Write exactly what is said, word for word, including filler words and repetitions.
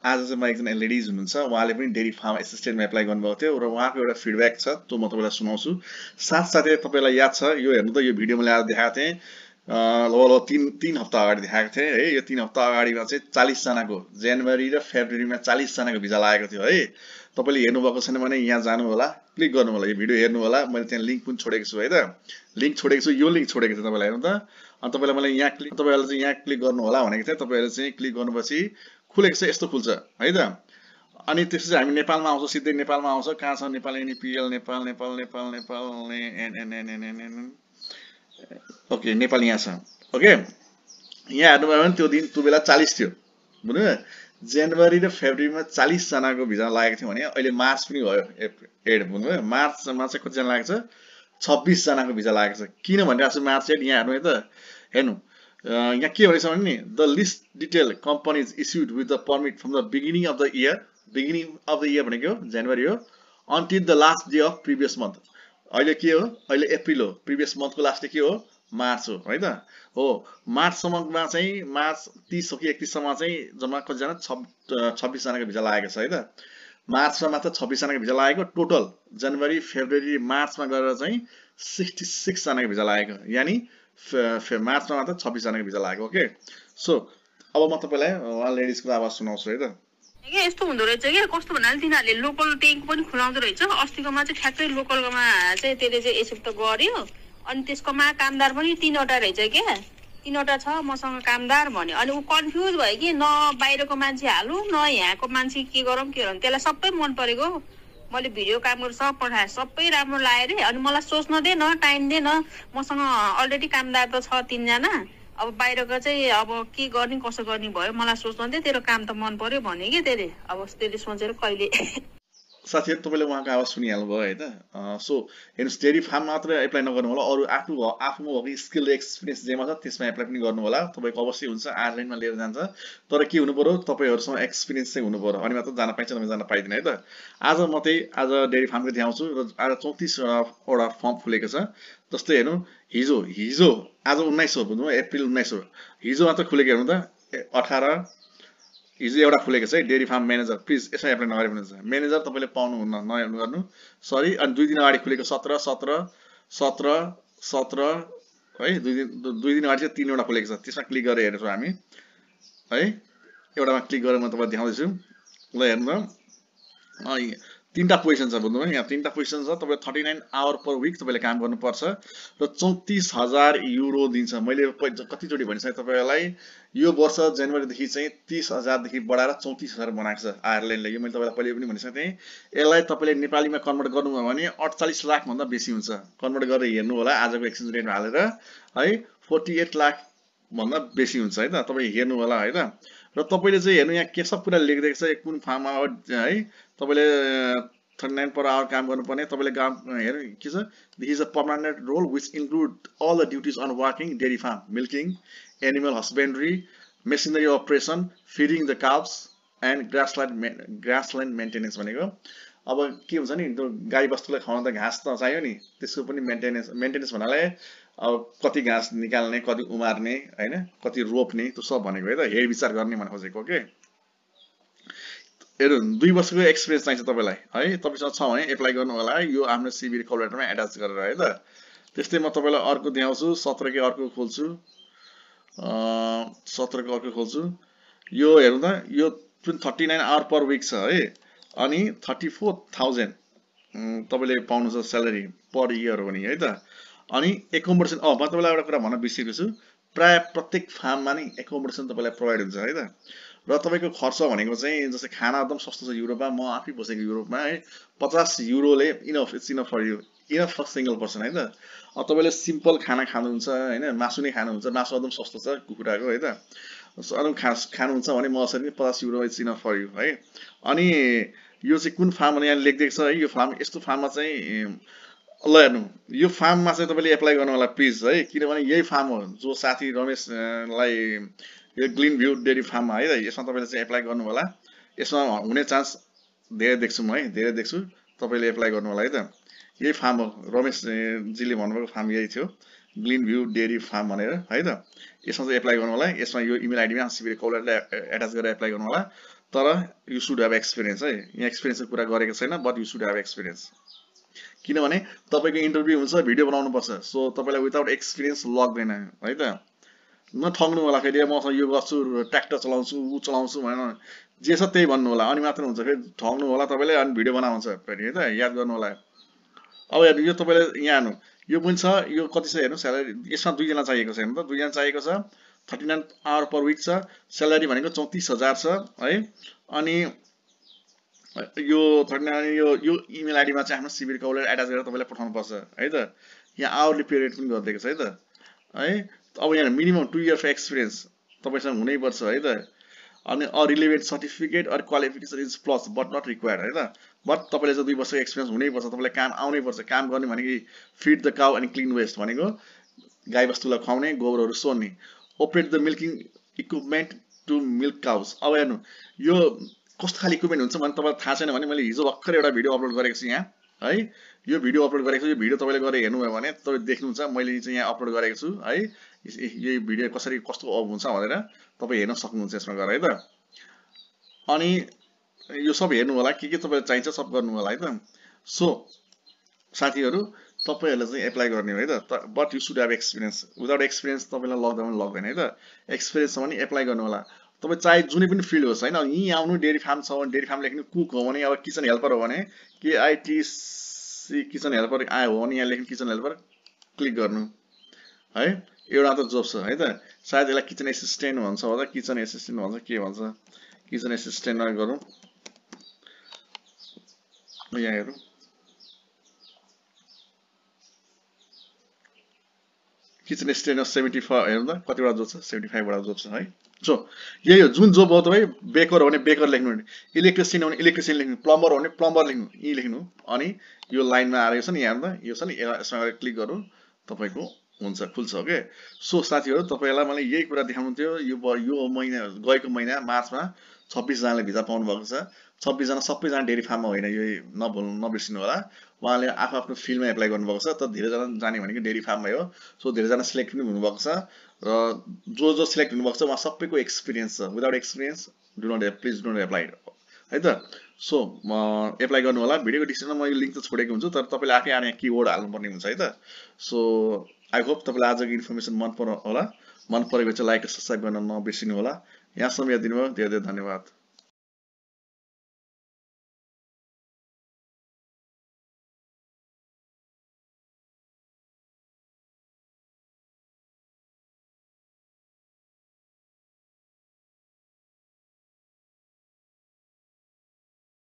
आज चाहिँ म एकजना लेडिज हुनुहुन्छ, उहाँले पनि डेरी फार्म एसिस्टेन्टमा एप्लाई गर्नुभएको थियो र उहाँको एउटा फिडब्याक छ, त्यो म तपाईँलाई सुनाउँछु। साथसाथै तपाईँलाई याद छ, यो हेर्नु त, यो भिडियोमा ल्याएर देखाएको थिएँ लगभग तीन तीन हप्ता अगाडि देखाएको थिएँ है। यो तीन हप्ता अगाडिमा चाहिँ चालिसजनाको जनवरी र फेब्रुअरीमा चालिसजनाको भिजा लागेको थियो है। तपाईँले हेर्नुभएको छैन भने यहाँ जानु होला, क्लिक गर्नु होला, यो भिडियो हेर्नु होला। मैले त्यहाँ लिङ्क पनि छोडेको छु है त, लिङ्क छोडेको छु, यो लिङ्क छोडेको थिएँ तपाईँलाई, हेर्नु त। अनि तपाईँलाई मैले यहाँ क्लिक तपाईँहरूले चाहिँ यहाँ क्लिक गर्नु होला भनेको थिएँ। तपाईँहरूले चाहिँ क्लिक गर्नुपर्छ, खुलेको छ, यस्तो खुल्छ है त। अनि त्यसपछि हामी नेपालमा आउँछ, सिधै नेपालमा आउँछ। कहाँ छ नेपाल? एनपिएल नेपाल नेपाल नेपाल नेपाल एनएनएनएनएन ओके, नेपाल यहाँ छ। ओके, यहाँ हेर्नुभयो भने त्यो दिन त्यो बेला चालिस थियो, बुझ्नुभयो। जनवरी र फेब्रुअरीमा चालिसजनाको भिजा लागेको थियो भने अहिले मार्च पनि भयो एड, बुझ्नुभयो। मार्चमा चाहिँ कतिजना लागेको छ? छब्बिसजनाको भिजा लागेको छ। किन भनिरहेको छु मार्च एड? यहाँ हेर्नु है त, हेर्नु यहाँ के भनेको छ भने नि, the list detail companies issued with the permit from the beginning of the year, beginning of the year भनेको जनवरी हो, until the last day of previous month. अहिले के हो? अहिले अप्रिल हो, प्रिभियस मन्थको लास्ट डे के हो? मार्च हो है त। हो, मार्चसम्ममा चाहिँ मार्च तीस हो कि एकतिससम्म चाहिँ जम्मा कतिजना? छब् छब्बिसजनाको भिजा लागेको छ है त। मार्चमा मात्र छब्बिसजनाको भिजा लागेको, टोटल जनवरी फेब्रुअरी मार्चमा गरेर चाहिँ सिक्सटी सिक्सजनाको भिजा लागेको, यानि मार्चमा मात्र छब्बिसजनाको भिजा लागेको। ओके, सो अब म तपाईँलाई उहाँ लेडिजको आवाज सुनाउँछु है त। के यस्तो हुँदो रहेछ क्या, कस्तो भन्नाले तिनीहरूले लोकल ट्याङ्क पनि खुलाउँदो रहेछ। अस्तिकोमा चाहिँ ठ्याक्कै लोकलकोमा चाहिँ त्यसले चाहिँ एक्सेप्ट त गर्यो, अनि त्यसकोमा कामदार पनि तिनवटा रहेछ क्या, तिनवटा छ मसँग कामदार भन्यो। अनि ऊ कन्फ्युज भयो कि न बाहिरको मान्छे हालु न यहाँको मान्छे के गरौँ के गरौँ। त्यसलाई सबै मन परेको, मैले भिडियो काम गरेर सब पठाएँ, सबै राम्रो लाग्यो अरे। अनि मलाई सोच्न दे न, टाइम दे न, मसँग अलरेडी कामदार त छ तिनजना, अब बाहिरको चाहिँ अब के गर्ने कसो गर्ने भयो, मलाई सोच्न दे, तेरो काम त मन पर्यो भने कि त्यसले। अब त्यसले सोचेर कहिले साथीहरू तपाईँले उहाँको आवाज सुनिहाल्नुभयो है त। सो हेर्नुहोस्, डेरी फार्म मात्र एप्लाई नगर्नु होला, अरू आफू आफूमा भएको स्किल एक्सपिरियन्स जेमा छ त्यसमा एप्लाई पनि गर्नु होला। तपाईँको अवश्य हुन्छ, आर्लाइनमा लिएर जान्छ, तर के हुनु पर्यो? तपाईँहरूसँग एक्सपिरियन्स चाहिँ हुनु पर्यो, अनि मात्र जान पाइन्छ, नभए जान पाइँदैन है त। आज म चाहिँ आज डेरी फार्मको देखाउँछु र आज चौतिसवटा फर्म खुलेको छ। जस्तै हेर्नु, हिजो हिजो आज उन्नाइस हो, बुझ्नु, एप्रिल उन्नाइस हो, हिजो मात्र खुलेको। हेर्नु त, अठार हिजो एउटा खुलेको छ है, डेरी फार्म म्यानेजर। प्लिज यसमा एप्लाई नगरे पनि हुन्छ, म्यानेजर तपाईँले पाउनुहुन्न, नगर्नु, सरी। अनि दुई दिन अगाडि खुलेको सत्र सत्र सत्र सत्र है, दुई दिन दुई दिन अगाडि चाहिँ तिनवटा खुलेको छ। त्यसमा क्लिक गरेर हेर्छौँ हामी है, एउटामा क्लिक गरेर म तपाईँलाई देखाउँदैछु। ल हेर्नु त, तिनवटा पोजिसन छ, बुझ्नुभयो। यहाँ तिनवटा पोजिसन छ, तपाईँले thirty nine hour per week तपाईँले काम गर्नुपर्छ र चौतिस हजार युरो दिन्छ। मैले कतिचोटि भनिसकेँ तपाईँलाई, यो वर्ष जनवरीदेखि चाहिँ तिस हजारदेखि बढाएर चौतिस हजार बनाएको छ आयरल्यान्डले। यो मैले तपाईँलाई पहिले पनि भनिसकेको थिएँ। यसलाई तपाईँले नेपालीमा कन्भर्ट गर्नुभयो भने अडचालिस लाखभन्दा बेसी हुन्छ। कन्भर्ट गरेर हेर्नु होला आजको एक्सचेन्ज रेटमा हालेर है, फोर्टी एट लाखभन्दा बेसी हुन्छ है त। तपाईँ हेर्नु होला है त। र तपाईँले चाहिँ हेर्नु, यहाँ के सब कुरा लेखिदिएको छ, कुन फार्ममा है तपाईँले थर्टी नाइन पर आवर काम गर्नुपर्ने। तपाईँले काम हेर्नु के छ, this is a permanent role which include all the duties on working dairy farm, milking, animal husbandry, machinery operation, feeding the cows and grassland grassland maintenance भनेको। अब के हुन्छ नि, त्यो गाई बस्तुलाई खुवाउन त घाँस त चाहियो नि, त्यसको पनि मेन्टेनेन्स। मेन्टेनेन्स भन्नाले अब कति घाँस निकाल्ने, कति उमार्ने होइन, कति रोप्ने, त्यो सब भनेको है त, हेरविचार गर्ने भन्न खोजेको के। हेर्नु, दुई वर्षको एक्सपिरियन्स चाहिन्छ तपाईँलाई है, तपाईँसँग छ भने एप्लाई गर्नु होला, यो आफ्नो सिभी कल लेटरमा एट्याच गरेर है त। त्यस्तै म तपाईँलाई अर्को देखाउँछु, सत्रकै अर्को खोल्छु, सत्रको अर्को खोल्छु। यो हेर्नु त, यो पनि thirty nine hour per week छ है, अनि थर्टी फोर थाउजन्ड तपाईँले पाउनुहुन्छ स्यालेरी पर इयर हो नि है त। अनि एकोमोडेसन, अँ म तपाईँलाई एउटा कुरा भन्न बिर्सेको छु, प्राय प्रत्येक फार्ममा नै एकोमोडेसन तपाईँलाई प्रोभाइड हुन्छ है त। र तपाईँको खर्च भनेको चाहिँ जस्तै खाना एकदम सस्तो छ युरोपमा, म आफै बसेको युरोपमा है, पचास युरोले enough, it's enough for you, enough for single person है त। अब तपाईँले सिम्पल खाना खानुहुन्छ होइन, मासु नै खानुहुन्छ, मासु एकदम सस्तो छ कुखुराको है त, अरू खा खानुहुन्छ भने म यसरी नै पचास euro it's enough for you है। अनि यो चाहिँ कुन फार्म भने यहाँ लेखिदिएको छ है, यो फार्म, यस्तो फार्ममा चाहिँ ल हेर्नु, यो फार्ममा चाहिँ तपाईँले एप्लाई गर्नु होला प्लिज है, किनभने यही फार्म हो जो साथी रमेशलाई यो ग्लिन भ्यू डेरी फार्ममा है त, यसमा तपाईँले चाहिँ एप्लाई गर्नु होला। यसमा हुने चान्स धेरै देख्छु म है, धेरै देख्छु, तपाईँले एप्लाई गर्नु होला है त। यही फार्म हो, रमेशजीले भन्नुभएको फार्म यही थियो, ग्लिन भ्यू डेरी फार्म भनेर है त। यसमा चाहिँ एप्लाई गर्नु होला, यसमा यो इमेल आइडीमा सिभी कलरले एट्याच गरेर एप्लाई गर्नु होला। तर यु सुड हेभ एक्सपिरियन्स है। यहाँ एक्सपिरियन्सको कुरा गरेको छैन, but you should have experience. किनभने तपाईँको इन्टरभ्यू हुन्छ, भिडियो बनाउनुपर्छ, सो तपाईँलाई विदाउट एक्सपिरियन्स लग्दैन है त। नठग्नु होला फेरि मसँग यो गर्छु, ट्र्याक्टर चलाउँछु, ऊ चलाउँछु भनेर जे छ त्यही भन्नु होला, अनि मात्र हुन्छ। फेरि ठग्नु होला तपाईँले, अनि भिडियो बनाउँछ फेरि है त, याद गर्नु होला। अब हेर्नु यो तपाईँले यहाँ हेर्नु, यो पनि छ, यो कति छ हेर्नु स्यालेरी। यसमा दुईजना चाहिएको छ हेर्नु त, दुईजना चाहिएको छ, thirty nine hour per week छ, स्यालेरी भनेको चौतिस हजार छ है। अनि यो थर्टी नाइन यो यो इमेल आइडीमा चाहिँ आफ्नो सिभी रिकभरलाई एट्याच गरेर तपाईँले पठाउनु पर्छ है त। यहाँ आवरली पे रेट पनि गरिदिएको छ है त है। अब यहाँ मिनिमम टु इयर्स एक्सपिरियन्स तपाईँसँग हुनैपर्छ है त। अनि a relevant certificate or qualification is plus but not required है त। बट तपाईँले चाहिँ दुई वर्षको एक्सपिरियन्स हुनैपर्छ, तपाईँलाई काम आउनैपर्छ। काम गर्ने भनेको feed the cow and clean waste भनेको गाईबस्तुलाई खुवाउने, गोबरहरू सोर्ने। Operate the milking equipment to milk cows. अब हेर्नु यो कस्तो खाले इक्विपमेन्ट हुन्छ भने तपाईँलाई थाहा छैन भने मैले हिजो भर्खर एउटा भिडियो अपलोड गरेको छु यहाँ है। यो भिडियो अपलोड गरेको छु, यो भिडियो तपाईँले गएर हेर्नुभयो भने तपाईँ देख्नुहुन्छ मैले चाहिँ यहाँ अपलोड गरेको छु है। यो भिडियो कसरी कस्तो अफ हुन्छ भनेर तपाईँ हेर्न सक्नुहुन्छ यसमा गएर है त। अनि यो सब हेर्नु होला, के के तपाईँलाई चाहिन्छ सब गर्नु होला है त। सो साथीहरू तपाईँहरूले चाहिँ एप्लाई गर्ने हो है त, but you should have experience. Without experience तपाईँलाई लग्दा पनि लग्दैन है त। एक्सपिरियन्स छ भने एप्लाई गर्नु होला। तपाईँ चाहे जुनै पनि फिल्ड होस् होइन, यहीँ आउनु डेरी फार्म छ भने डेरी फार्म लेख्नु, कुक हो भने अब किचन हेल्पर हो भने केआइटिसी किचन हेल्पर आयो हो भने यहाँ लेख्नु किचन हेल्पर, क्लिक गर्नु है। एउटा त जब छ है त, सायद यसलाई किचन एसिस्टेन्ट भन्छ होला, किचन एसिस्टेन्ट भन्छ के भन्छ, किचन एसिस्टेन्ट गरौँ। यहाँ हेरौँ किचन एसिस्टेन्ट सेभेन्टी फाइभ हेर्नु त कतिवटा जोब छ, सेभेन्टी फाइभवटा जोब छ है। सो यही हो जुन जोब हो तपाईँ। बेकर हो भने बेकर लेख्नु, इलेक्ट्रिसियन हो भने इलेक्ट्रिसियन लेख्नु, प्लम्बर हो भने प्लम्बर लेख्नु, यी लेख्नु। अनि यो लाइनमा आएको छ नि यहाँ त, यो छ नि यसमा क्लिक गर्नु, तपाईँको हुन्छ खुल्छ ओके। सो साथीहरू तपाईँलाई मैले यही कुरा देखाउनु थियो। यो यो महिना गएको महिना मार्चमा छब्बिसजनाले भिजा पाउनु भएको छ। छब्बिसजना सबैजना डेरी फार्ममा होइन, यो नभुल्नु नबिर्सिनु होला। उहाँले आफ्नो आफ्नो फिल्डमा एप्लाई गर्नुभएको छ, तर धेरैजना जाने भनेको डेरी फार्ममै हो। सो धेरैजना सिलेक्ट पनि हुनुभएको छ, र जो जो सिलेक्ट हुनुभएको छ उहाँ सबैको एक्सपिरियन्स छ। Without experience do not please don't apply है त। सो एप्लाई गर्नु होला। भिडियोको डिस्क्रिप्सनमा म यो लिङ्क त छोडेको हुन्छु, तर तपाईँले आफै आएर यहाँ किवर्ड हाल्नुपर्ने हुन्छ है त। सो आई होप तपाईँलाई आजको इन्फर्मेसन मन पर्यो होला। मन परेको चाहिँ लाइक र सब्सक्राइब गर्न नबिर्सिनु होला। यहाँसम्म हेरिदिनु भयो, धेरै धेरै धन्यवाद।